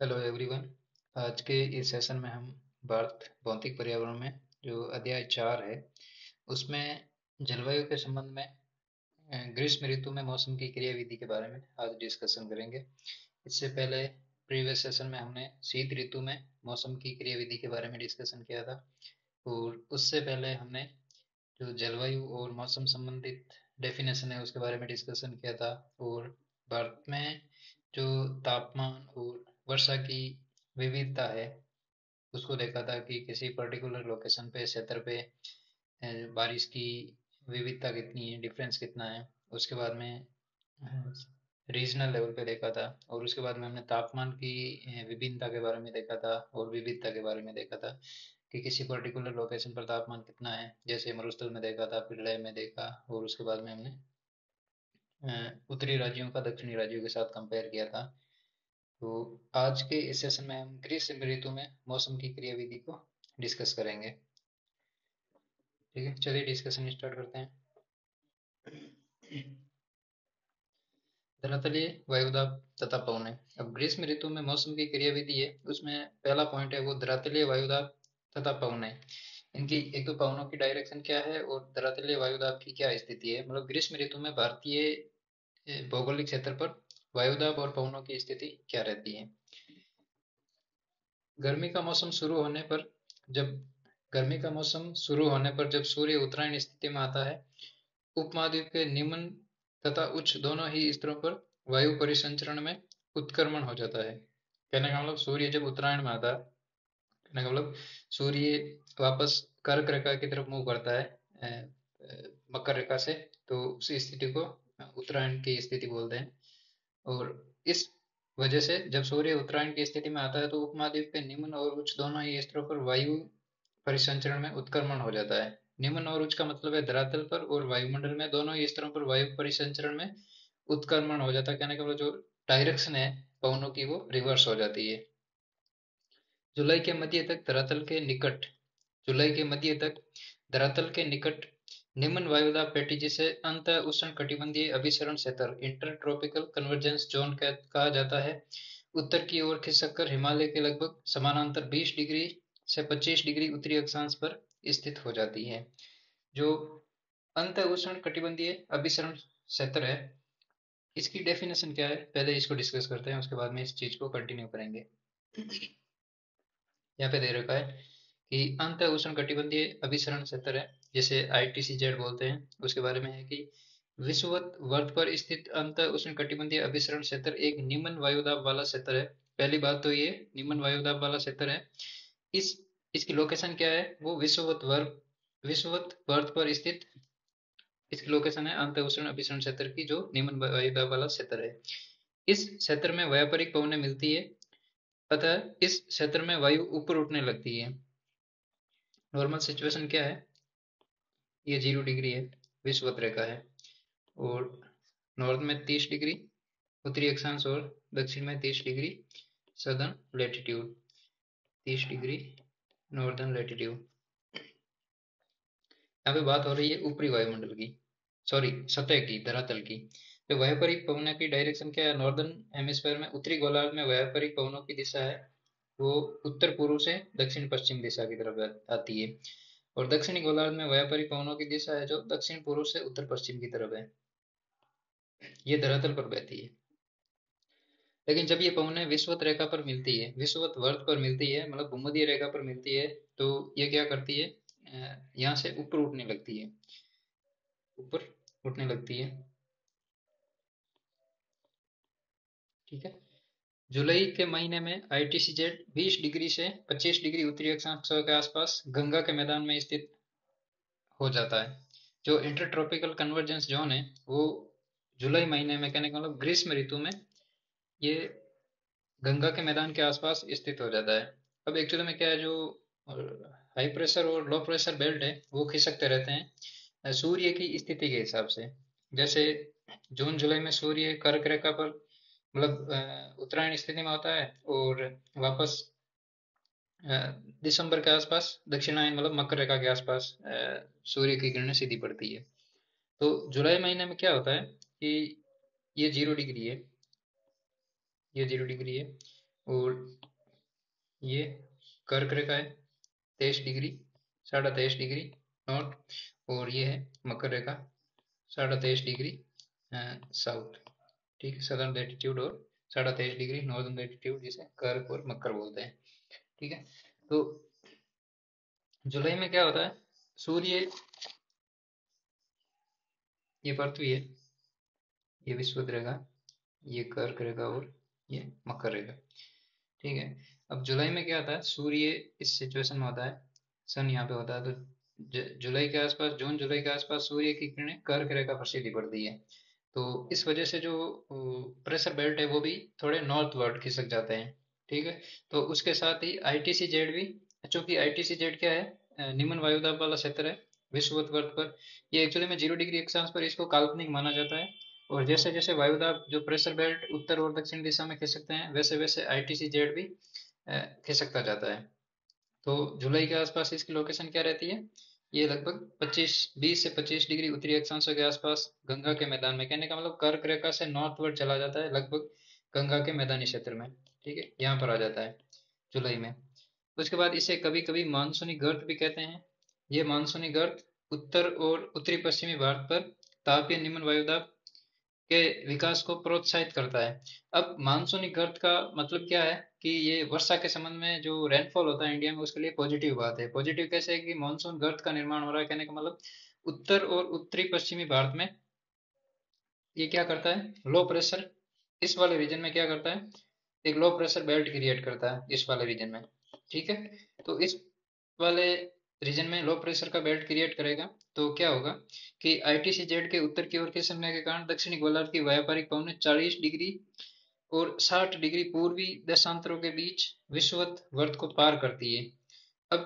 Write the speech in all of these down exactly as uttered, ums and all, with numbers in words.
Hello everyone. आज के इस सेशन में हम भारत भौतिक पर्यावरण में जो अध्याय चार है उसमें जलवायु के संबंध में अ, ग्रीष्म ऋतु में मौसम की क्रियाविधि के बारे में आज डिस्कशन करेंगे। इससे पहले प्रीवियस सेशन में हमने शीत ऋतु में मौसम की क्रियाविधि के बारे में डिस्कशन किया था, और उससे पहले हमने जो जलवायु और मौसम संबंधित डेफिनेशन है उसके बारे में डिस्कशन किया था। और भारत में जो तापमान और वर्षा की विविधता है उसको देखा था कि किसी पर्टिकुलर लोकेशन पे, क्षेत्र पे अ, बारिश की विविधता कितनी है, डिफरेंस कितना है। उसके बाद में रीजनल लेवल पे देखा था, और उसके बाद में हमने तापमान की अ, विभिन्नता के बारे में देखा था और विविधता के बारे में देखा था कि किसी पर्टिकुलर लोकेशन पर तापमान कितना है, जैसे मरुस्थल में देखा था, फिर लेह में देखा। और उसके बाद में हमने अ, उत्तरी राज्यों का दक्षिणी राज्यों के साथ कंपेयर किया था। तो आज के इस सेशन में हम ग्रीष्म ऋतु में मौसम की क्रियाविधि को डिस्कस करेंगे। ठीक है, चलिए डिस्कशन स्टार्ट करते हैं। धरातलीय वायुदाब तथा पवनें। अब ग्रीष्म ऋतु में मौसम की क्रियाविधि है, उसमें पहला पॉइंट है वो धरातलीय वायुदाब तथा पवनें। इनकी एक तो पवनों की डायरेक्शन क्या है और धरातलीय वायुदाब की क्या स्थिति है। मतलब ग्रीष्म ऋतु में भारतीय ए, भौगोलिक क्षेत्र पर वायुदाब और पवनों की स्थिति क्या रहती है। गर्मी का मौसम शुरू होने पर जब गर्मी का मौसम शुरू होने पर जब सूर्य उत्तरायण स्थिति में आता है, उपमहाद्वीप के निम्न तथा उच्च दोनों ही स्तरों पर वायु परिसंचरण में उत्क्रमण हो जाता है। कहने का मतलब सूर्य जब उत्तरायण में आता है, कहने का मतलब सूर्य वापस कर्क रेखा की तरफ मूव करता है, अ, अ, मकर रेखा से, तो उसी स्थिति को उत्तरायण की स्थिति बोलते हैं। और इस वजह से जब सूर्य उत्तरायण की स्थिति में आता है तो उपमहाद्वीप के निम्न और उच्च दोनों ही स्तरों पर वायु परिसंचरण में उत्क्रमण हो जाता है। निम्न और उच्च का मतलब है धरातल पर और वायुमंडल में, दोनों ही स्तरों पर वायु परिसंचरण में उत्क्रमण हो जाता है। कहने का मतलब जो डायरेक्शन है पवनों की वो रिवर्स हो जाती है। जुलाई के मध्य तक धरातल के निकट जुलाई के मध्य तक धरातल के निकट निम्न वायुदाब पेटी, जिसे अंत उष्ण कटिबंधीय अभिसरण क्षेत्र इंटरट्रॉपिकल कन्वर्जेंस जोन कहा जाता है, उत्तर की ओर खिसककर हिमालय के लगभग समानांतर बीस डिग्री से पच्चीस डिग्री उत्तरी अक्षांश पर स्थित हो जाती है। जो अंत उष्ण कटिबंधीय अभिसरण क्षेत्र है, इसकी डेफिनेशन क्या है पहले इसको डिस्कस करते हैं, उसके बाद में इस चीज को कंटिन्यू करेंगे। यहाँ पे दे रखा है कि अंत उष्ण कटिबंधीय अभिसरण क्षेत्र है, जिसे आई टी सी जेड बोलते हैं। उसके बारे में है कि विषुवत वर्त पर स्थित अंत उष्ण कटिबंधीय अभिसरण क्षेत्र एक निम्न वायुदाब वाला क्षेत्र है। पहली बात तो ये निम्न वायुदाब वाला क्षेत्र है। इस इसकी लोकेशन क्या है, वो विषुवत वर्त विषुवत वर्त पर स्थित इसकी लोकेशन है अंत उष्ण अभिसरण क्षेत्र की, जो निम्न वायुदाब वाला क्षेत्र है। इस क्षेत्र में व्यापारिक पवनें मिलती है, अतः इस क्षेत्र में वायु ऊपर उठने लगती है। नॉर्मल सिचुएशन क्या है, ये जीरो डिग्री है, विषुवत रेखा है, और नॉर्थ में तीस डिग्री उत्तरी अक्षांश और दक्षिण में तीस डिग्री सदर्न लेटीट्यूड, तीस डिग्री नॉर्दर्न लेटीट्यूड। यहाँ पे बात हो रही है ऊपरी वायुमंडल की, सॉरी सतह की, धरातल की। तो व्यापारिक पवनों की डायरेक्शन क्या है, नॉर्दर्न हेमिस्फेयर में उत्तरी गोलार्ध में व्यापारिक पवनों की दिशा है वो उत्तर पूर्व से दक्षिण पश्चिम दिशा की तरफ आती है, और दक्षिणी गोलार्ध में व्यापारिक पवनों की दिशा है जो दक्षिण पूर्व से उत्तर पश्चिम की तरफ है। ये धरातल पर बहती है। लेकिन जब ये पवनें विषुवत रेखा पर मिलती है, विषुवत वर्त पर मिलती है, मतलब भूमध्य रेखा पर मिलती है, तो ये क्या करती है, यहाँ से ऊपर उठने लगती है, ऊपर उठने लगती है। ठीक है। जुलाई के महीने में आई टी सी जेड बीस डिग्री से पच्चीस डिग्री उत्तरी अक्षांश के आसपास गंगा के मैदान में स्थित हो जाता है। जो इंटरट्रॉपिकल कन्वर्जेंस जोन है वो जुलाई महीने में, कहने का मतलब ग्रीष्म ऋतु में, ये गंगा के मैदान के आसपास स्थित हो जाता है। अब एक्चुअली में क्या है, जो हाई प्रेशर और लो प्रेशर बेल्ट है वो खिसकते रहते हैं सूर्य की स्थिति के हिसाब से। जैसे जून जुलाई में सूर्य कर्क रेखा पर, मतलब उत्तरायण स्थिति में होता है, और वापस दिसंबर के आसपास दक्षिणायन, मतलब मकर रेखा के आसपास सूर्य की किरणें सीधी पड़ती है। तो जुलाई महीने में क्या होता है कि ये जीरो डिग्री है, ये जीरो डिग्री है, और ये कर्क रेखा है तेईस डिग्री साढ़े तेईस डिग्री नॉर्थ, और ये है मकर रेखा साढ़े तेईस डिग्री साउथ, ठीक है, सदर्न लैटिट्यूड और साढ़े तेईस डिग्री नॉर्दर्न लैटिट्यूड, जिसे कर्क और मकर बोलते हैं। ठीक है, तो जुलाई में क्या होता है, सूर्य, ये पृथ्वी है, ये विषुवत रेखा, ये कर्क रेखा और ये मकर रेखा। ठीक है, अब जुलाई में क्या आता है, सूर्य इस सिचुएशन में होता है, सन यहाँ पे होता है, तो ज- जुलाई के आसपास, जून जुलाई के आसपास सूर्य की किरणें कर्क रेखा पर सीधी पड़ती है। तो इस वजह से जो प्रेशर बेल्ट है वो भी थोड़े नॉर्थ वर्ड खिसक जाते हैं। ठीक है, तो उसके साथ ही आईटीसी जेड भी, चूंकि आईटीसी जेड क्या है, अ, निम्न वायुदाब वाला क्षेत्र है विषुवत वर्त पर, ये एक्चुअली में जीरो डिग्री अक्षांश पर इसको काल्पनिक माना जाता है। और जैसे जैसे वायुदाब जो प्रेशर बेल्ट उत्तर और दक्षिण दिशा में खिसकते हैं, वैसे वैसे आईटीसी जेड भी अ, खिसकता जाता है। तो जुलाई के आसपास इसकी लोकेशन क्या रहती है, ये लगभग पच्चीस बीस से पच्चीस डिग्री उत्तरी अक्षांशों के आसपास गंगा के मैदान में, कहने का मतलब कर्क रेखा से नॉर्थवर्ड चला जाता है लगभग गंगा के मैदानी क्षेत्र में। ठीक है, यहाँ पर आ जाता है जुलाई में। उसके बाद इसे कभी कभी मानसूनी गर्त भी कहते हैं। ये मानसूनी गर्त उत्तर और उत्तरी पश्चिमी भारत पर तापीय निम्न वायुदाब के विकास को प्रोत्साहित करता है। अब मानसूनी गर्त का मतलब क्या है कि ये वर्षा के संबंध में जो रेनफॉल होता है इंडिया में, उसके लिए पॉजिटिव बात है। पॉजिटिव कैसे है कि मानसून गर्त का निर्माण हो रहा है, कहने का मतलब उत्तर और उत्तरी पश्चिमी भारत में ये क्या करता है, लो प्रेशर, इस वाले रीजन में क्या करता है, एक लो प्रेशर बेल्ट क्रिएट करता है इस वाले रीजन में। ठीक है, तो इस वाले रीजन में लो प्रेशर का बेल्ट क्रिएट करेगा, तो क्या होगा कि आईटीसी जेड के उत्तर की ओर खिसकने के कारण दक्षिणी गोलार्ध की व्यापारिक पवनें चालीस डिग्री और साठ डिग्री पूर्वी देशांतरों के बीच विषुवत वर्त को पार करती है। अब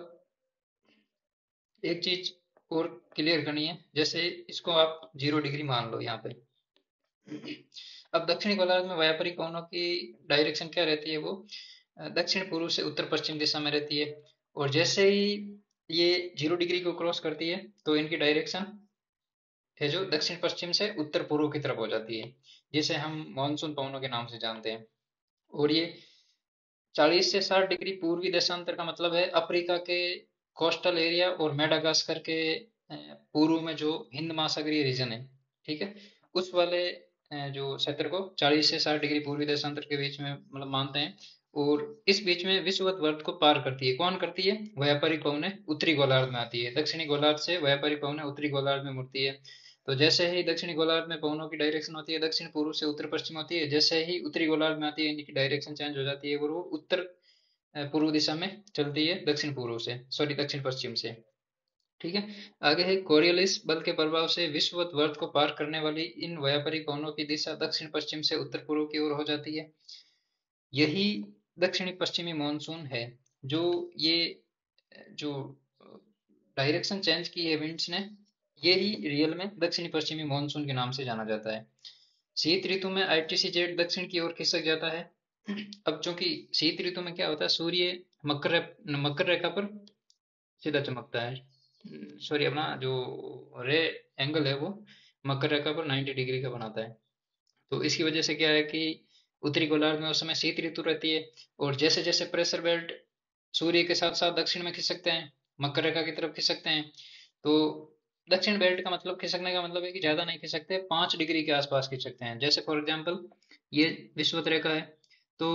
एक चीज और क्लियर करनी है, जैसे इसको आप जीरो डिग्री मान लो यहाँ पे। अब दक्षिणी गोलार्ध में व्यापारिक पवनों की डायरेक्शन क्या रहती है, वो अ, दक्षिण पूर्व से उत्तर पश्चिम दिशा में रहती है। और जैसे ही ये जीरो डिग्री को क्रॉस करती है, तो इनकी डायरेक्शन है जो दक्षिण पश्चिम से उत्तर पूर्व की तरफ हो जाती है, जिसे हम मानसून पवनों के नाम से जानते हैं। और ये चालीस से साठ डिग्री पूर्वी देशांतर का मतलब है अफ्रीका के कोस्टल एरिया और मेडागास्कर के अ, पूर्व में जो हिंद महासागरीय रीजन है, ठीक है, उस वाले अ, जो क्षेत्र को चालीस से साठ डिग्री पूर्वी देशांतर के बीच में मतलब मानते हैं। और इस बीच में विषुवत वर्त को पार करती है, कौन करती है, व्यापारिक पवनें उत्तरी गोलार्ध में आती है, दक्षिणी गोलार्ध से व्यापारिक पवनें उत्तरी गोलार्ध में मुड़ती है। तो जैसे ही दक्षिणी गोलार्ध में पवनों की डायरेक्शन होती है दक्षिण पूर्व से उत्तर पश्चिम होती है, जैसे ही उत्तरी गोलार्ध में आती है इनकी डायरेक्शन चेंज हो जाती है और वो उत्तर अ, पूर्व दिशा में चलती है दक्षिण पूर्व से, सॉरी दक्षिण पश्चिम से। ठीक है, आगे है कोरियलिस बल के प्रभाव से विषुवत वर्त को पार करने वाली इन व्यापारिक पवनों की दिशा दक्षिण पश्चिम से उत्तर पूर्व की ओर हो जाती है। यही दक्षिणी पश्चिमी मानसून है, जो ये जो डायरेक्शन चेंज की है विंड्स ने, ये ही रियल में दक्षिणी पश्चिमी मानसून के नाम से जाना जाता है। शीत ऋतु में आईटीसी जेड दक्षिण की ओर खिसक जाता है। अब चूंकि शीत ऋतु में क्या होता है, सूर्य मकर रे- मकर रेखा पर सीधा चमकता है, सॉरी अपना जो रे एंगल है वो मकर रेखा पर नब्बे डिग्री का बनाता है। तो इसकी वजह से क्या है कि उत्तरी गोलार्ध में उस समय शीत ऋतु रहती है। और जैसे जैसे प्रेशर बेल्ट सूर्य के साथ साथ दक्षिण में खिसकते हैं, मकर रेखा की तरफ खिसकते हैं, तो दक्षिण बेल्ट का मतलब खिसकने का मतलब है कि ज्यादा नहीं खिसकते, पाँच डिग्री के आसपास खिसकते हैं। जैसे फॉर एग्जाम्पल ये विषुवत रेखा है, तो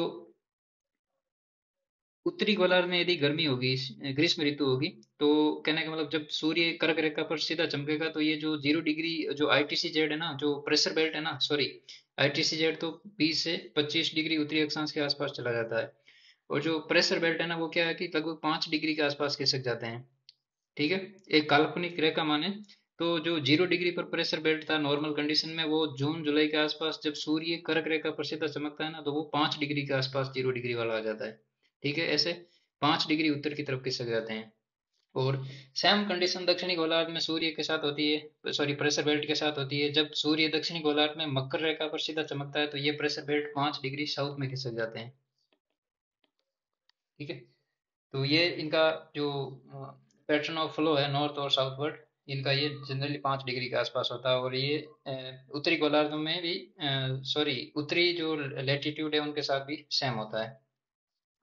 उत्तरी गोलार्ध में यदि गर्मी होगी, ग्रीष्म ऋतु होगी, तो कहने का मतलब जब सूर्य कर्क रेखा पर सीधा चमकेगा, तो ये जो जीरो डिग्री जो आईटीसी जेड है ना, जो प्रेशर बेल्ट है ना, सॉरी आईटीसी जेड तो बीस से पच्चीस डिग्री उत्तरी अक्षांश के आसपास चला जाता है। और जो प्रेशर बेल्ट है ना, वो क्या है कि लगभग पाँच डिग्री के आसपास खिसक जाते हैं। ठीक है, एक काल्पनिक रेखा माने तो जो जीरो डिग्री पर प्रेशर बेल्ट था नॉर्मल कंडीशन में, वो जून जुलाई के आसपास जब सूर्य कर्क रेखा पर सीधा चमकता है ना, तो वो पाँच डिग्री के आसपास जीरो डिग्री वाला आ जाता है। ठीक है, ऐसे पाँच डिग्री उत्तर की तरफ खिसक जाते हैं। और सेम कंडीशन दक्षिणी गोलार्ध में सूर्य के साथ होती है, सॉरी प्रेशर बेल्ट के साथ होती है। जब सूर्य दक्षिणी गोलार्ध में मकर रेखा पर सीधा चमकता है, तो ये प्रेशर बेल्ट पाँच डिग्री साउथ में खिसक जाते हैं। ठीक है, तो ये इनका जो पैटर्न ऑफ फ्लो है नॉर्थ और साउथवर्ड, इनका ये जनरली पाँच डिग्री के आसपास होता है। और ये अ, उत्तरी गोलार्ध में भी, सॉरी उत्तरी जो लेटीट्यूड है उनके साथ भी सेम होता है।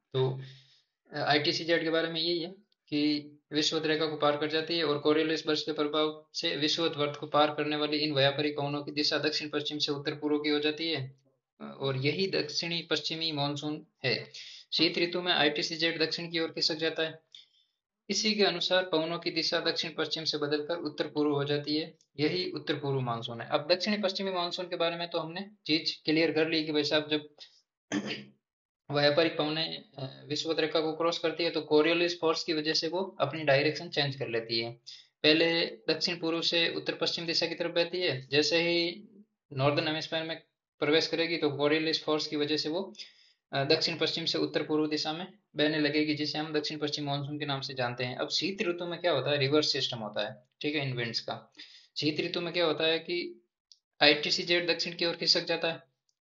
तो आईटीसीजेड के बारे में यही है कि विषुवत रेखा को पार कर जाती है और कोरियोलिस बर्ष के प्रभाव से विषुवत वर्त को पार करने वाली इन व्यापारिक पवनों की दिशा दक्षिण पश्चिम से उत्तर पूर्व की हो जाती है और यही दक्षिणी पश्चिमी मानसून है। शीत ऋतु में आईटीसीजेड दक्षिण की ओर खिसक जाता है। इसी के अनुसार पवनों की दिशा दक्षिण पश्चिम से बदलकर उत्तर पूर्व हो जाती है। यही उत्तर पूर्व मानसून है। अब दक्षिणी पश्चिमी मानसून के बारे में तो हमने चीज क्लियर कर ली कि भाई साहब जब व्यापारिक पवनें विषुवत रेखा को क्रॉस करती है तो कोरियोलिस फोर्स की वजह से वो अपनी डायरेक्शन चेंज कर लेती है। पहले दक्षिण पूर्व से उत्तर पश्चिम दिशा की तरफ बहती है, जैसे ही नॉर्दर्न हेमिस्फीयर में प्रवेश करेगी तो कोरियोलिस फोर्स की वजह से वो दक्षिण पश्चिम से उत्तर पूर्व दिशा में बहने लगेगी, जिसे हम दक्षिण पश्चिम मानसून के नाम से जानते हैं। अब शीत ऋतु में क्या होता है, रिवर्स सिस्टम होता है, ठीक है, इन विंड्स का। शीत ऋतु में क्या होता है कि आईटीसीजेड दक्षिण की ओर खिसक जाता है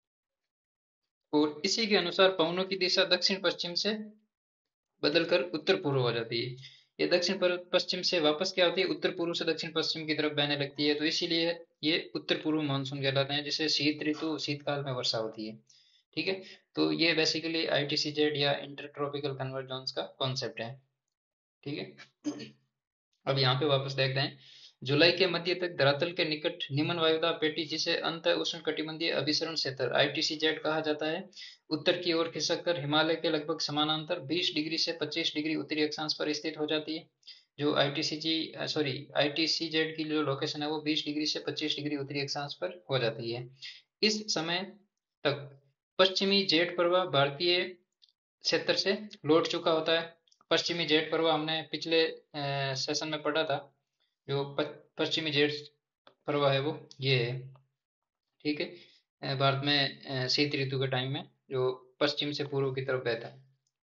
और इसी के अनुसार पवनों की दिशा दक्षिण पश्चिम से बदलकर उत्तर पूर्व हो जाती है। ये दक्षिण पश्चिम से वापस क्या होती है, उत्तर पूर्व से दक्षिण पश्चिम की तरफ बहने लगती है, तो इसीलिए ये उत्तर पूर्व मानसून कहलाते हैं, जिसे शीत ऋतु शीतकाल में वर्षा होती है। ठीक है, तो ये बेसिकली आईटीसीजेड या इंटरट्रॉपिकल कन्वर्जेंस का कॉन्सेप्ट है। ठीक है, अब यहाँ पे वापस देखते हैं। जुलाई के मध्य तक धरातल के निकट निम्न वायुदाब पेटी, जिसे अंत उष्णकटिबंधीय अभिसरण क्षेत्र आईटीसीजेड कहा जाता है, उत्तर की ओर खिसककर हिमालय के लगभग समानांतर बीस डिग्री से पच्चीस डिग्री उत्तरी अक्षांश पर स्थित हो जाती है। जो आईटीसीजी सॉरी आईटीसीजेड की जो लोकेशन है वो बीस डिग्री से पच्चीस डिग्री उत्तरी अक्षांश पर हो जाती है। इस समय तक पश्चिमी जेठ प्रवाह भारतीय क्षेत्र से लौट चुका होता है। पश्चिमी जेठ प्रवाह हमने पिछले सेशन में पढ़ा था, जो पश्चिमी जेठ प्रवाह है वो ये है। ठीक है, भारत में शीत ऋतु के टाइम में जो पश्चिम से पूर्व की तरफ बहता है।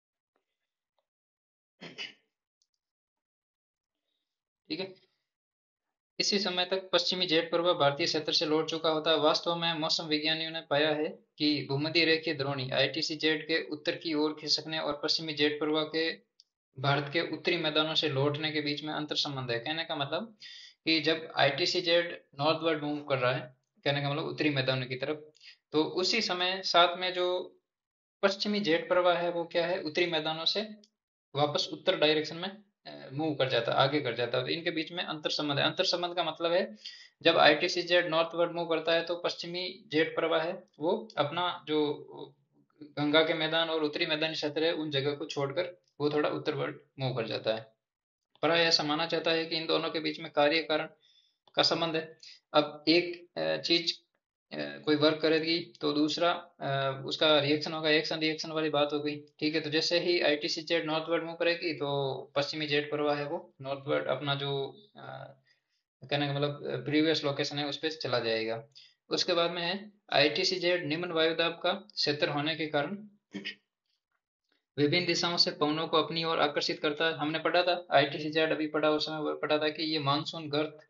ठीक है, इसी समय तक पश्चिमी जेठ प्रवाह भारतीय क्षेत्र से लौट चुका होता है। वास्तव में मौसम विज्ञानियों ने पाया है कि भूमध्य रेखीय द्रोणी आईटीसी जेड के उत्तर की ओर खिसकने और पश्चिमी जेठ प्रवाह के भारत के उत्तरी मैदानों से लौटने के बीच में अंतर संबंध है। कहने का मतलब कि जब आईटीसी जेड नॉर्थवर्ड मूव कर रहा है, कहने का मतलब उत्तरी मैदानों की तरफ, तो उसी समय साथ में जो पश्चिमी जेट प्रवाह है वो क्या है, उत्तरी मैदानों से वापस उत्तर डायरेक्शन में मूव कर जाता है, आगे कर जाता है। तो इनके बीच में अंतर संबंध है। अंतर संबंध का मतलब है जब आईटीसी जेट नॉर्थवर्ड मूव करता है तो पश्चिमी जेट प्रवाह है वो अपना जो गंगा के मैदान और उत्तरी मैदानी क्षेत्र है उन जगह को छोड़कर वो थोड़ा उत्तरवर्ड मूव कर जाता है। पर ऐसा माना जाता है कि इन दोनों के बीच में कार्य कारण का संबंध है। अब एक चीज कोई वर्क करेगी तो दूसरा उसका रिएक्शन होगा, एक्शन रिएक्शन वाली बात हो गई। ठीक है, तो जैसे ही आईटीसी जेट नॉर्थवर्ड मूव करेगी तो पश्चिमी जेट प्रवाह है वो नॉर्थवर्ड अपना जो कहने का मतलब प्रीवियस लोकेशन है उस पर चला जाएगा। उसके बाद में है आईटीसी जेट निम्न वायुदाब का क्षेत्र होने के कारण विभिन्न दिशाओं से पवनों को अपनी ओर आकर्षित करता है। हमने पढ़ा था आईटीसी जेट अभी पढ़ा उस समय पढ़ा था कि ये मानसून गर्त,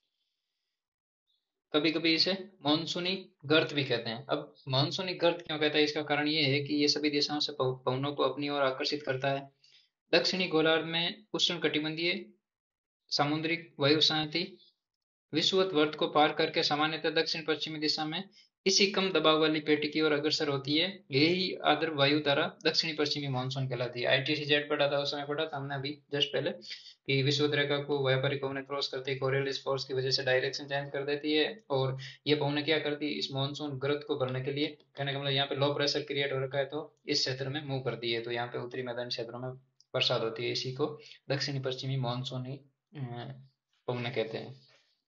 कभी कभी इसे मानसूनी गर्त भी कहते हैं। अब मानसूनी गर्त क्यों कहता है, इसका कारण ये है कि ये सभी दिशाओं से पवनों को अपनी ओर आकर्षित करता है। दक्षिणी गोलार्ध में उष्णकटिबंधीय सामुद्रिक वायु संहति विषुवत वर्त को पार करके सामान्यतः दक्षिण पश्चिमी दिशा में इसी कम दबाव वाली पेटी की ओर अग्रसर होती है। यही आर्द्र वायु धारा दक्षिणी पश्चिमी मानसून कहलाती है। आईटीसी जेड पढ़ा था उस समय पढ़ा था हमने अभी जस्ट पहले कि विषुवत रेखा को व्यापारिक पवनें क्रॉस करती है, कोरियोलिस फोर्स की वजह से डायरेक्शन चेंज कर देती है और ये पवनें क्या करती है, इस मानसून गर्त को भरने के लिए, कहने का मतलब यहाँ पे लो प्रेशर क्रिएट हो रखा है तो इस क्षेत्र में मूव करती है, तो यहाँ पे उत्तरी मैदानी क्षेत्रों में बरसात होती है। इसी को दक्षिणी पश्चिमी मानसूनी पवनें कहते हैं।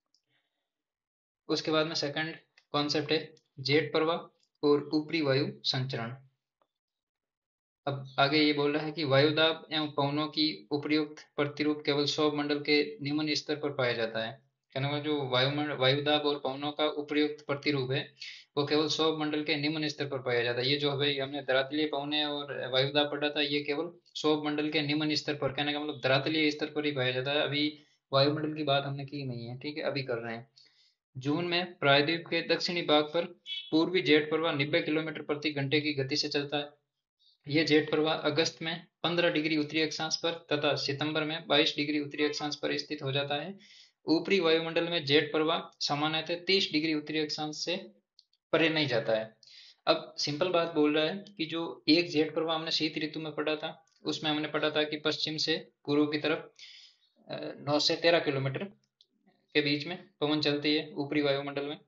उसके बाद में सेकंड कॉन्सेप्ट है जेट प्रवाह और ऊपरी वायु संचरण। अब आगे ये बोल रहा है कि वायुदाब एवं पवनों की उपयुक्त प्रतिरूप केवल सौर मंडल के निम्न स्तर पर पाया जाता है। कहने का जो वायुमंडल वायुदाब और पवनों का उपयुक्त प्रतिरूप है वो केवल सौर मंडल के निम्न स्तर पर पाया जाता है। ये जो भाई हमने धरातलीय पवने और वायुदाब पढ़ा था ये केवल सौर मंडल के निम्न स्तर पर, कहने का मतलब धरातलीय स्तर पर ही पाया जाता है। अभी वायुमंडल की बात हमने की नहीं है, ठीक है, अभी कर रहे हैं। जून में प्रायद्वीप के दक्षिणी भाग पर पूर्वी जेट प्रवाह नब्बे किलोमीटर प्रति घंटे की गति से चलता है। यह जेट प्रवाह अगस्त में पंद्रह डिग्री उत्तरी अक्षांश पर तथा सितंबर में बाईस डिग्री उत्तरी अक्षांश पर स्थित हो जाता है। ऊपरी वायुमंडल में जेट प्रवाह सामान्यतः तीस डिग्री उत्तरी अक्षांश से परे नहीं जाता है। अब सिंपल बात बोल रहा है कि जो एक जेठ प्रवाह हमने शीत ऋतु में पढ़ा था, उसमें हमने पढ़ा था कि पश्चिम से पूर्व की तरफ नौ से तेरह किलोमीटर के बीच में पवन चलती है ऊपरी वायुमंडल में,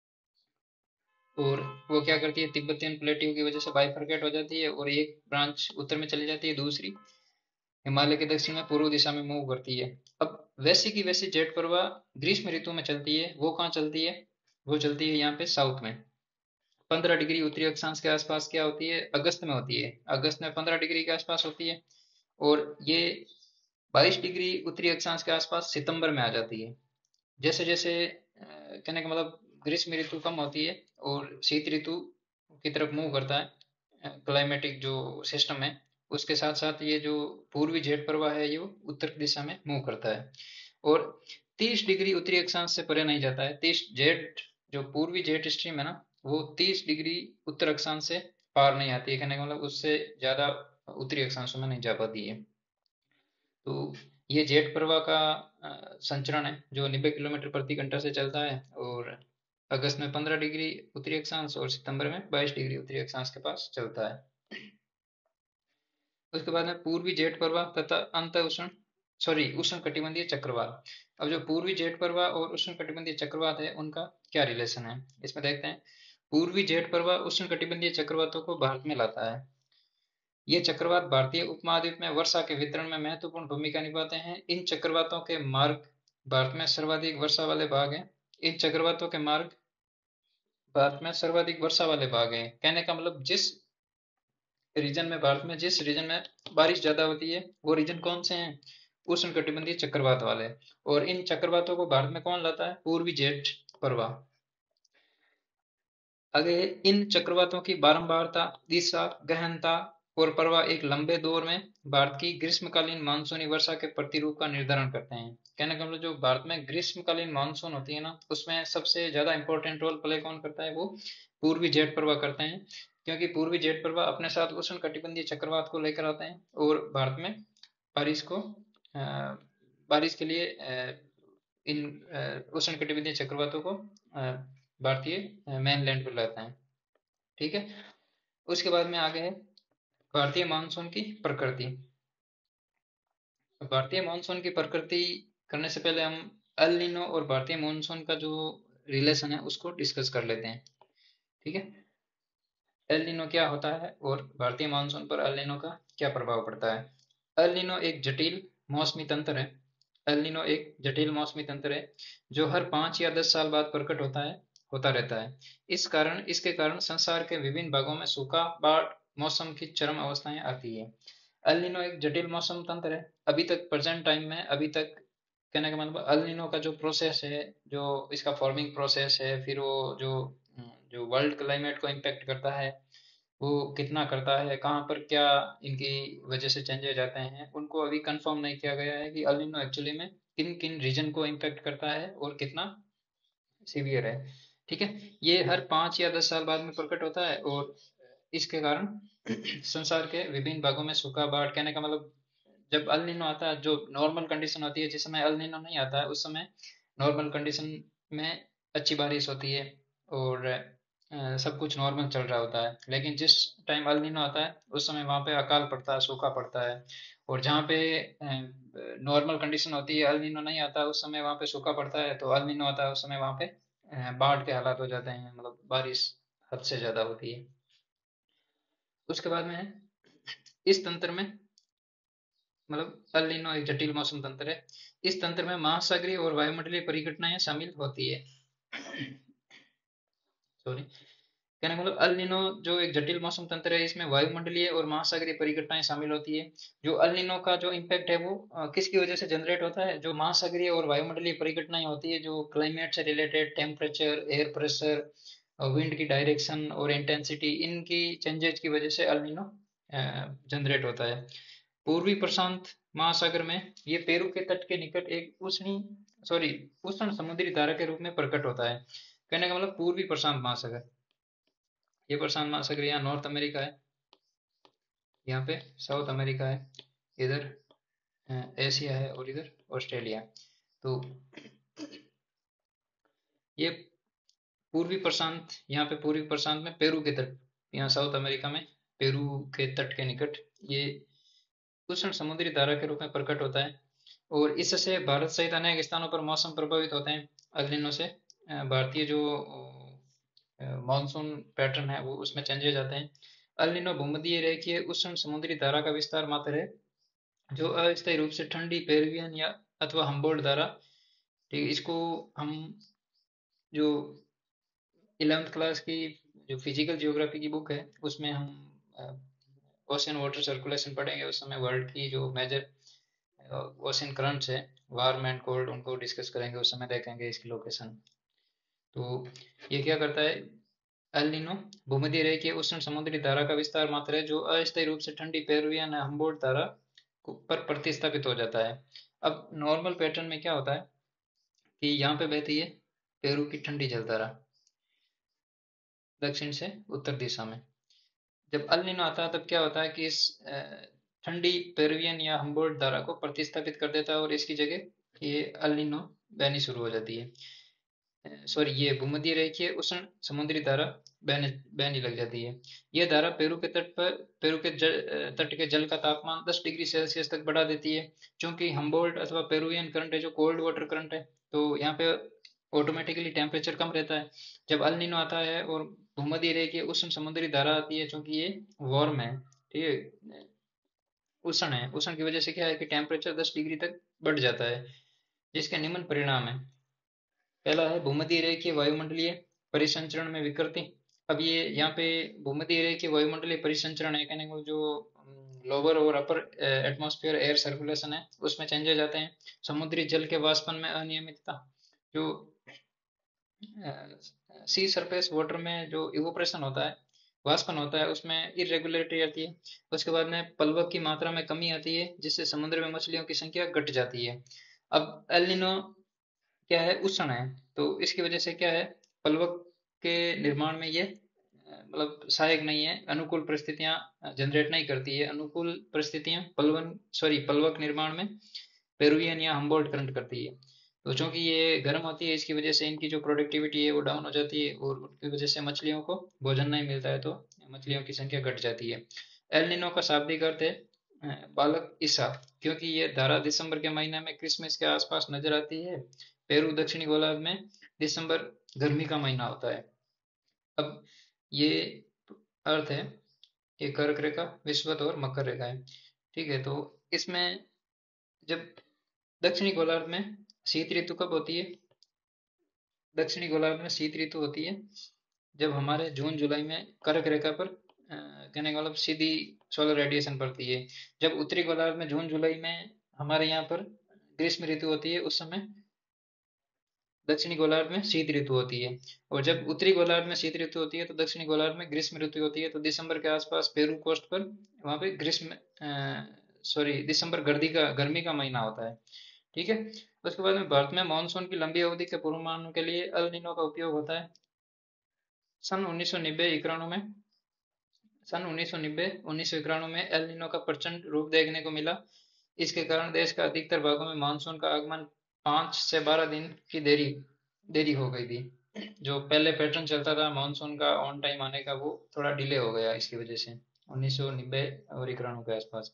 और वो क्या करती है, तिब्बतियन प्लेटियों की वजह से बाइफरकेट हो जाती है और एक ब्रांच उत्तर में चली जाती है, दूसरी हिमालय के दक्षिण में पूर्व दिशा में मूव करती है। अब वैसी की वैसी जेट प्रवाह ग्रीष्म ऋतु में चलती है। वो कहाँ चलती है? वो चलती है यहाँ पे साउथ में। पंद्रह डिग्री उत्तरी अक्षांश के आसपास क्या होती है? अगस्त में होती है। अगस्त में पंद्रह डिग्री के आसपास होती है, और ये बाईस डिग्री उत्तरी अक्षांश के आसपास सितंबर में आ जाती है। जैसे जैसे अ, कहने का मतलब ग्रीष्म ऋतु कम होती है और शीत ऋतु की तरफ मूव करता है क्लाइमेटिक जो सिस्टम है, उसके साथ साथ ये जो पूर्वी जेट प्रवाह है ये उत्तर दिशा में मूव करता है, और तीस डिग्री उत्तरी अक्षांश से परे नहीं जाता है। तीस जेट जो पूर्वी जेट स्ट्रीम है ना, वो तीस डिग्री उत्तर अक्षांश से पार नहीं आती है, कहने का मतलब उससे ज्यादा उत्तरी अक्षांशों में नहीं जा पाती है। तो ये जेट प्रवाह का अ, संचरण है जो नब्बे किलोमीटर प्रति घंटा से चलता है, और अगस्त में पंद्रह डिग्री उत्तरी अक्षांश और सितंबर में बाईस डिग्री उत्तरी अक्षांश के पास चलता है। उसके बाद में पूर्वी जेट प्रवाह तथा अंत उष्ण सॉरी उष्ण कटिबंधीय चक्रवात। अब जो पूर्वी जेट प्रवाह और उष्ण कटिबंधीय चक्रवात है उनका क्या रिलेशन है, इसमें देखते हैं। पूर्वी जेट प्रवाह उष्ण कटिबंधीय चक्रवातों को भारत में लाता है। ये चक्रवात भारतीय उपमहाद्वीप में वर्षा के वितरण में महत्वपूर्ण भूमिका निभाते हैं। इन चक्रवातों के मार्ग भारत में सर्वाधिक वर्षा वाले भाग हैं। इन चक्रवातों के मार्ग भारत में सर्वाधिक वर्षा वाले भाग हैं। कहने का मतलब जिस रीजन में भारत में जिस रीजन में बारिश ज्यादा होती है वो रीजन कौन से हैं? उष्ण कटिबंधीय चक्रवात वाले। और इन चक्रवातों को भारत में कौन लाता है? पूर्वी जेट प्रवाह। आगे इन चक्रवातों की बारंबारता, दिशा, गहनता और प्रवाह एक लंबे दौर में भारत की ग्रीष्मकालीन मानसूनी वर्षा के प्रतिरूप का निर्धारण करते हैं। कहने का मतलब जो भारत में ग्रीष्मकालीन मानसून होती है ना, उसमें सबसे ज्यादा इंपॉर्टेंट रोल प्ले कौन करता है? वो पूर्वी जेट प्रवाह करते हैं, क्योंकि पूर्वी जेट प्रवाह अपने साथ उष्ण कटिबंधीय चक्रवात को लेकर आते हैं और भारत में बारिश को अ, बारिश के लिए अ, इन अ, उष्ण कटिबंधीय चक्रवातों को अ, भारतीय मेनलैंड पर लाते हैं। ठीक है। उसके बाद में आगे है भारतीय मानसून की प्रकृति। भारतीय मानसून की प्रकृति करने से पहले हम एल नीनो और भारतीय मानसून का जो रिलेशन है उसको डिस्कस कर लेते हैं। ठीक है। एल नीनो क्या होता है और भारतीय मानसून पर एल नीनो का क्या प्रभाव पड़ता है? एल नीनो एक जटिल मौसमी तंत्र है। एल नीनो एक जटिल मौसमी तंत्र है जो हर पाँच या दस साल बाद प्रकट होता है होता रहता है। इस कारण इसके कारण संसार के विभिन्न भागों में सूखा, बाढ़, मौसम की चरम अवस्थाएं आती है। एल नीनो एक जटिल मौसम तंत्र है। अभी तक प्रेजेंट टाइम में अभी तक कहने का मतलब एल नीनो का जो प्रोसेस है, जो इसका फॉर्मिंग प्रोसेस है, फिर वो जो जो वर्ल्ड क्लाइमेट को इम्पेक्ट करता है वो कितना करता है, कहाँ पर क्या इनकी वजह से चेंजेस आते हैं, उनको अभी कंफर्म नहीं किया गया है कि अल नीनो एक्चुअली में किन किन रीजन को इम्पेक्ट करता है और कितना सीवियर है। ठीक है। ये हर पाँच या दस साल बाद में प्रकट होता है, और इसके कारण संसार के विभिन्न भागों में सूखा, बाढ़, कहने का मतलब जब अल नीनो आता है, जो नॉर्मल कंडीशन होती है, जिस समय अल नीनो नहीं आता है उस समय नॉर्मल कंडीशन में अच्छी बारिश होती है और अ, सब कुछ नॉर्मल चल रहा होता है। लेकिन जिस टाइम अल नीनो आता है उस समय वहाँ पे अकाल पड़ता है, सूखा पड़ता है। और जहाँ पे नॉर्मल कंडीशन होती है, अल नीनो नहीं आता उस समय वहाँ पे सूखा पड़ता है, तो अल नीनो आता है उस समय वहाँ पे अ, बाढ़ के हालात हो जाते हैं, मतलब बारिश हद से ज्यादा होती है। उसके बाद में है इस तंत्र में मतलब अल नीनो एक जटिल मौसम तंत्र है। इस तंत्र में महासागरीय और वायुमंडलीय परिघटनाएं शामिल होती है। सॉरी, कहने का मतलब अल नीनो जो एक जटिल मौसम तंत्र है, इसमें वायुमंडलीय और महासागरीय परिघटनाएं शामिल होती है। जो अल नीनो का जो इम्पैक्ट है वो अ, किसकी वजह से जनरेट होता है? जो महासागरीय और वायुमंडलीय परिघटनाएं होती है, जो क्लाइमेट से related, temperature, air pressure, wind की डायरेक्शन और इंटेंसिटी, इनकी चेंजेस की वजह से अल नीनो जनरेट होता है। पूर्वी प्रशांत महासागर में ये पेरू के तट के निकट एक उष्णी सॉरी उष्ण समुद्री धारा के रूप में प्रकट होता है। कहने का मतलब पूर्वी प्रशांत महासागर, ये प्रशांत महासागर यहाँ नॉर्थ अमेरिका है, यहाँ पे साउथ अमेरिका है, इधर एशिया है और इधर ऑस्ट्रेलिया। तो ये पूर्वी प्रशांत, यहाँ पे पूर्वी प्रशांत में पेरू के तट यहाँ साउथ अमेरिका में पेरू के तट के निकट ये उष्ण समुद्री धारा के रूप में प्रकट होता है और इससे भारत सहित अनेक स्थानों पर मौसम प्रभावित होते हैं अल नीनो से। भारतीय जो मानसून पैटर्न है वो उसमें चेंजेस आते हैं। अल नीनो भूमध्य रेखीय उष्ण समुद्री धारा का विस्तार मात्र है जो अस्थायी रूप से ठंडी पेरुवियन या अथवा हम्बोल्ट धारा, ठीक है, इसको हम जो इलेवेंथ क्लास की जो फिजिकल जियोग्राफी की बुक है उसमें हम ओशन वाटर सर्कुलेशन पढ़ेंगे, उस समय वर्ल्ड की जो मेजर ओशन करंट्स है वार्म एंड कोल्ड उनको डिस्कस करेंगे, उस समय देखेंगे इसकी लोकेशन। तो ये क्या करता है, एल नीनो भूमध्य रेखीय उष्ण समुद्री धारा का विस्तार मात्र है जो अस्थायी रूप से ठंडी पेरुवियन हम्बोल्ट धारा पर प्रतिस्थापित हो जाता है। अब नॉर्मल पैटर्न में क्या होता है कि यहाँ पे बहती है पेरू की ठंडी जलधारा दक्षिण से उत्तर दिशा में। जब अल नीनो आता है तब क्या होता है कि इस ठंडी पेरुवियन या हम्बोल्ट धारा को प्रतिस्थापित कर देता है और इसकी जगह ये अल नीनो बहनी शुरू हो जाती है, सॉरी ये भूमध्य रेखीय उष्ण समुद्री धारा बहने बहने लग जाती है। यह धारा पेरू के तट पर पेरू के जल, तट के जल का तापमान दस डिग्री सेल्सियस तक बढ़ा देती है। क्योंकि हम्बोल्ट अथवा पेरुवियन करंट है जो कोल्ड वाटर करंट है, तो यहाँ पे ऑटोमेटिकली टेम्परेचर कम रहता है। जब अल नीनो आता है और भूमध्य रेखीय उष्ण समुद्री धारा आती है, चूंकि ये वार्म है, ठीक है, उष्ण है, उष्ण की वजह से क्या है कि टेम्परेचर दस डिग्री तक बढ़ जाता है, जिसके निम्न परिणाम है। पहला है भूमध्य रेखीय वायुमंडलीय परिसंचरण में विकृति। अब ये यहाँ पे भूमध्य रेखीय वायुमंडलीय परिसंचरण है, कहने को जो लोअर और अपर एटमॉस्फेयर एयर सर्कुलेशन है उसमें चेंजेस आते हैं। समुद्री जल के वाष्पन में अनियमितता, जो सी सरफेस वाटर में जो इवोपरेशन होता है, वाष्पन होता है, उसमें इरेगुलरिटी आती है। उसके बाद में पलवक की मात्रा में कमी आती है जिससे समुद्र में मछलियों की संख्या घट जाती है। अब एल नीनो क्या है, उष्ण है, तो इसकी वजह से क्या है, पलवक के निर्माण में ये मतलब सहायक नहीं है, अनुकूल परिस्थितियां जनरेट नहीं करती है। अनुकूल परिस्थितियां पलवन सॉरी पलवक निर्माण में पेरुवियन या हम्बोल्ट करंट करती है। तो चूंकि ये गर्म होती है इसकी वजह से इनकी जो प्रोडक्टिविटी है वो डाउन हो जाती है और उसकी वजह से मछलियों को भोजन नहीं मिलता है, तो मछलियों की संख्या घट जाती है। एल नीनो का शाब्दिक अर्थ है बालक ईसा, क्योंकि ये धारा दिसंबर के महीने में क्रिसमस के आसपास नजर आती है। पेरू दक्षिणी गोलार्ध में दिसंबर गर्मी का महीना होता है। अब ये अर्थ है, ये कर्क रेखा, विषुवत और मकर रेखा है, ठीक है। तो इसमें जब दक्षिणी गोलार्ध में शीत ऋतु कब होती है, दक्षिणी गोलार्ध में शीत ऋतु होती है जब हमारे जून जुलाई में कर्क रेखा पर कहने का मतलब सीधी सोलर रेडिएशन पड़ती है। जब उत्तरी गोलार्ध में जून जुलाई में हमारे यहाँ पर ग्रीष्म ऋतु होती है, उस समय दक्षिणी गोलार्ध में शीत ऋतु होती है। और जब उत्तरी गोलार्ध में शीत ऋतु होती है तो दक्षिणी गोलार्ध में ग्रीष्म ऋतु होती है। तो दिसंबर के आसपास पेरू कोस्ट पर वहां पे ग्रीष्म सॉरी दिसंबर गर्दी का गर्मी का महीना होता है, ठीक है। उसके बाद में भारत में मानसून की लंबी अवधि के पूर्वानुमान के लिए अल नीनो का उपयोग होता है। सन उन्नीस सौ नब्बे इक्यानवे में सन उन्नीस सौ नब्बे उन्नीस सौ इक्यानवे में एल नीनो का प्रचंड रूप देखने को मिला। इसके कारण देश का अधिकतर भागों में मानसून का आगमन पाँच से बारह दिन की देरी देरी हो गई थी। जो पहले पैटर्न चलता था मानसून का ऑन टाइम आने का, वो थोड़ा डिले हो गया इसकी वजह से उन्नीस सौ नब्बे और इक्यानवे के आसपास।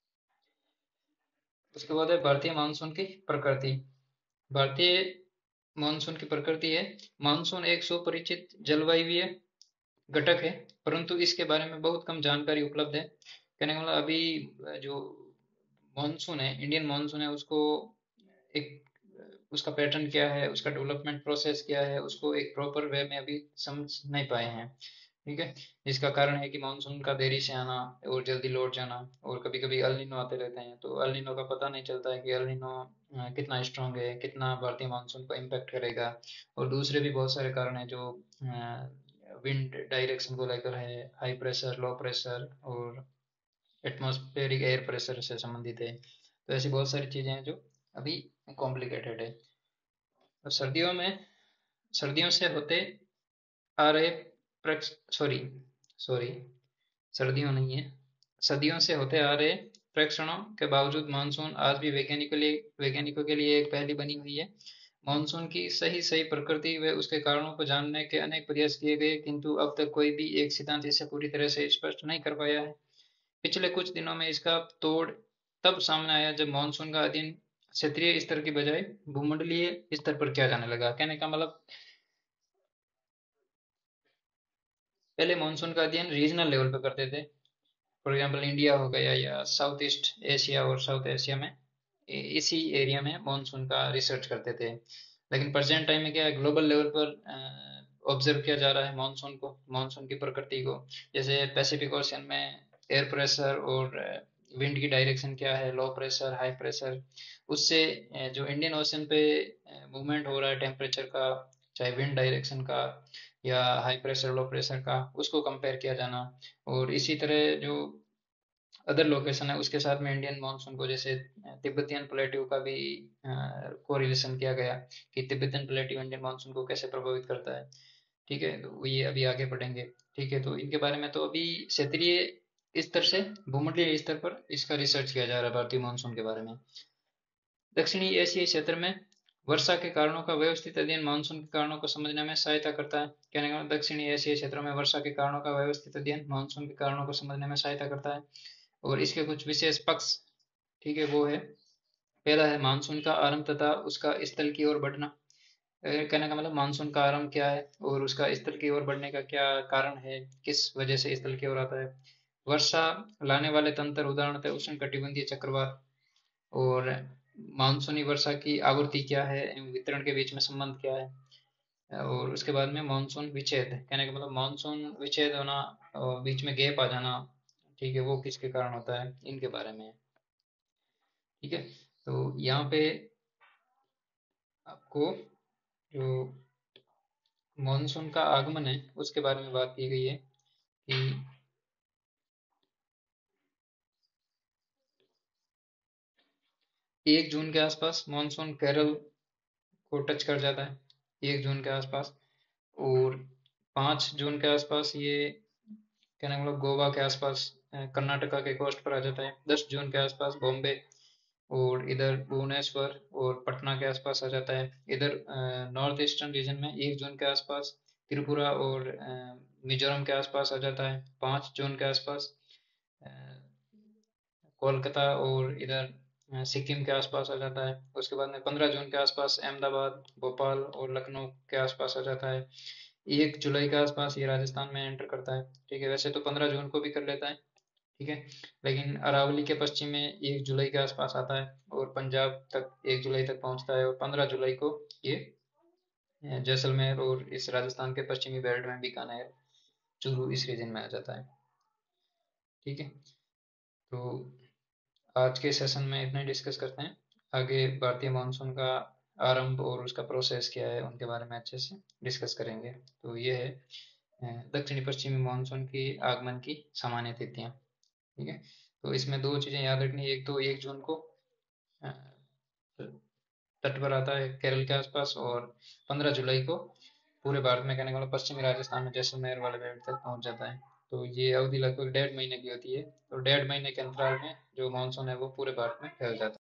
उसके बाद है भारतीय मानसून की प्रकृति। भारतीय मानसून की प्रकृति है, मानसून एक सुपरिचित जलवायुवीय घटक है, परंतु इसके बारे में बहुत कम जानकारी उपलब्ध है। कहने का मतलब अभी जो मानसून है, इंडियन मानसून है, उसको एक उसका पैटर्न क्या है, उसका डेवलपमेंट प्रोसेस क्या है, उसको एक प्रॉपर वे में अभी समझ नहीं पाए हैं, ठीक है। इसका कारण है कि मानसून का देरी से आना और जल्दी लौट जाना, और कभी कभी अल नीनो आते रहते हैं, तो अल नीनो का पता नहीं चलता है कि अल नीनो कितना स्ट्रांग है, कितना भारतीय मानसून को इम्पेक्ट करेगा। और दूसरे भी बहुत सारे कारण हैं जो विंड डायरेक्शन को लेकर है, हाई प्रेशर, लो प्रेशर और एटमॉस्फेरिक एयर प्रेशर से संबंधित है। तो ऐसी बहुत सारी चीज़ें हैं जो अभी कॉम्प्लिकेटेड है। तो सर्दियों में सर्दियों से होते आ रहे सॉरी सॉरी सर्दियों नहीं है सदियों से होते आ रहे प्रेक्षणों के बावजूद मानसून आज भी वैज्ञानिकों के लिए वैज्ञानिकों के लिए एक पहेली बनी हुई है। मानसून की सही सही प्रकृति व उसके कारणों को जानने के अनेक प्रयास किए गए, किंतु अब तक कोई भी एक सिद्धांत इसे पूरी तरह से स्पष्ट नहीं कर पाया है। पिछले कुछ दिनों में इसका तोड़ तब सामने आया जब मानसून का अध्ययन क्षेत्रीय स्तर की बजाय भूमंडलीय स्तर पर किया जाने लगा। कहने का मतलब, पहले मानसून का अध्ययन रीजनल लेवल पर करते थे। फॉर एग्जांपल इंडिया हो गया या साउथ ईस्ट एशिया और साउथ एशिया में, इसी एरिया में मानसून का रिसर्च करते थे। लेकिन प्रेजेंट टाइम में क्या है, ग्लोबल लेवल पर ऑब्जर्व किया जा रहा है मानसून को, मानसून की प्रकृति को। जैसे पैसिफिक ओशियन में एयर प्रेशर और विंड की डायरेक्शन क्या है, लो प्रेशर हाई प्रेशर, उससे अ, जो इंडियन ओशन पे मूवमेंट हो रहा है टेम्परेचर का, चाहे विंड डायरेक्शन का या हाई प्रेशर लो प्रेशर का, उसको कंपेयर किया जाना। और इसी तरह जो अदर लोकेशन है उसके साथ में इंडियन मानसून को, जैसे तिब्बतियन प्लेट्यू का भी कोरिलेशन किया गया कि तिब्बतियन प्लेट्यू इंडियन मानसून को कैसे प्रभावित करता है। ठीक है, तो ये अभी आगे पढ़ेंगे। ठीक है, तो इनके बारे में तो अभी क्षेत्रीय स्तर से भूमंडलीय स्तर पर इसका रिसर्च किया जा रहा है भारतीय मानसून के बारे में। दक्षिणी एशियाई क्षेत्र में वर्षा के कारणों का व्यवस्थित अध्ययन मानसून के कारणों को समझने में सहायता करता है। कहने का मतलब, दक्षिणी एशियाई क्षेत्रों में वर्षा के कारणों का व्यवस्थित अध्ययन मानसून के कारणों को समझने में सहायता करता है। और इसके कुछ विशेष पक्ष, ठीक है, वो है, पहला है मानसून का आरंभ तथा उसका स्थल की ओर बढ़ना। कहने का मतलब, मानसून का आरंभ क्या है और उसका स्थल की ओर बढ़ने का क्या कारण है, किस वजह से स्थल की ओर आता है। वर्षा लाने वाले तंत्र, उदाहरणतः उष्ण कटिबंधीय चक्रवात। और मानसूनी वर्षा की आवृत्ति क्या है एवं वितरण के बीच में संबंध क्या है। और उसके बाद में मानसून विच्छेद, कहने का मतलब मानसून विच्छेद होना, बीच में गैप आ जाना, ठीक है, वो किसके कारण होता है, इनके बारे में। ठीक है, तो यहाँ पे आपको जो मानसून का आगमन है उसके बारे में बात की गई है कि एक जून के आसपास मानसून केरल को टच कर जाता है, एक जून के आसपास। और पाँच जून के आसपास ये, कहने का मतलब, गोवा के आसपास, कर्नाटका के कोस्ट पर आ जाता है। दस जून के आसपास बॉम्बे और इधर भुवनेश्वर और पटना के आसपास आ जाता है। इधर नॉर्थ ईस्टर्न रीजन में एक जून के आसपास त्रिपुरा और मिजोरम के आसपास आ जाता है। पाँच जून के आसपास कोलकाता और इधर सिक्किम के आसपास आ जाता है। उसके बाद में पंद्रह जून के आसपास अहमदाबाद, भोपाल और लखनऊ के आसपास आ जाता है। एक जुलाई के आसपास ये राजस्थान में एंटर करता है। ठीक है, वैसे तो पंद्रह जून को भी कर लेता है, ठीक है, लेकिन अरावली के पश्चिम में एक जुलाई के आसपास आता है और पंजाब तक एक जुलाई तक पहुंचता है। और पंद्रह जुलाई को ये जैसलमेर और इस राजस्थान के पश्चिमी बेल्ट में बीकानेर, चूरू, इस रीजन में आ जाता है। ठीक है, तो आज के सेशन में इतना ही डिस्कस करते हैं। आगे भारतीय मानसून का आरंभ और उसका प्रोसेस क्या है उनके बारे में अच्छे से डिस्कस करेंगे। तो ये है दक्षिणी पश्चिमी मानसून की आगमन की सामान्य तिथियां। ठीक है, तो इसमें दो चीजें याद रखनी, एक तो एक जून को तट पर आता है केरल के आसपास, और पंद्रह जुलाई को पूरे भारत में, कहने का मतलब पश्चिमी राजस्थान में जैसलमेर वाले बेल्ट तक पहुंच जाता है। तो ये अवधि लगभग डेढ़ महीने की होती है। तो डेढ़ महीने के अंतराल में जो मानसून है वो पूरे भारत में फैल जाता है।